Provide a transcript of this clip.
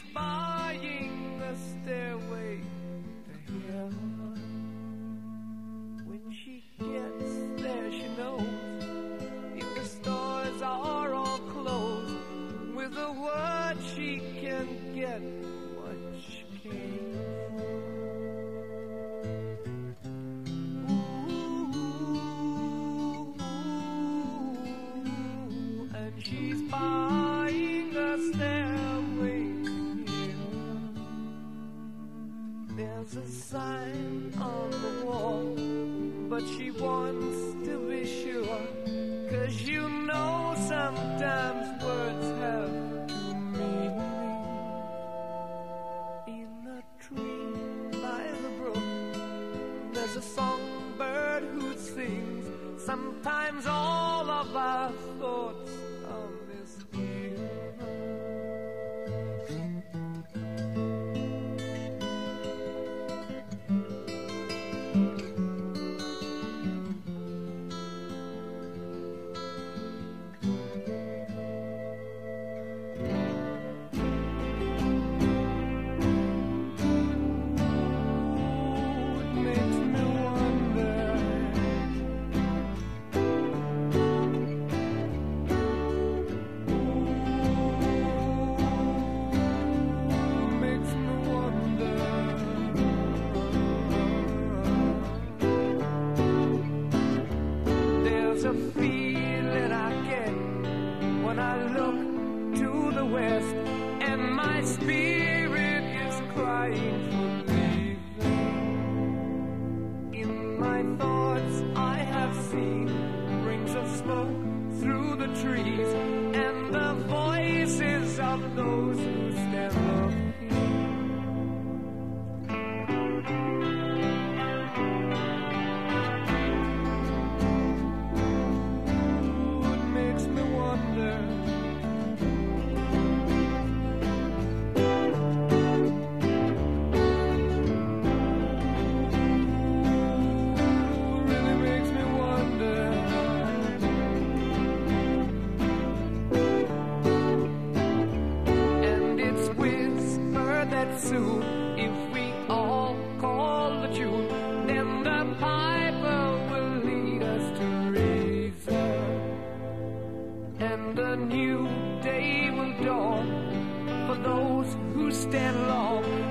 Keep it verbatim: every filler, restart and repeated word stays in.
she's buying a stairway to heaven. When she gets there, she knows if the stores are all closed, with a word she can get what she came for. Ooh, and she's buying a stairway here. There's a sign on the wall, but she wants to be sure, 'cause you know sometimes words have two meanings. In a tree by the brook, there's a songbird who sings. Sometimes all of our thoughts on this here. A feeling I get when I look to the west, and my spirit is crying for leaving. In my thoughts I have seen rings of smoke through the trees, and the voices of those who stand up here. Soon, if we all call the tune, then the piper will lead us to reason, and a new day will dawn for those who stand long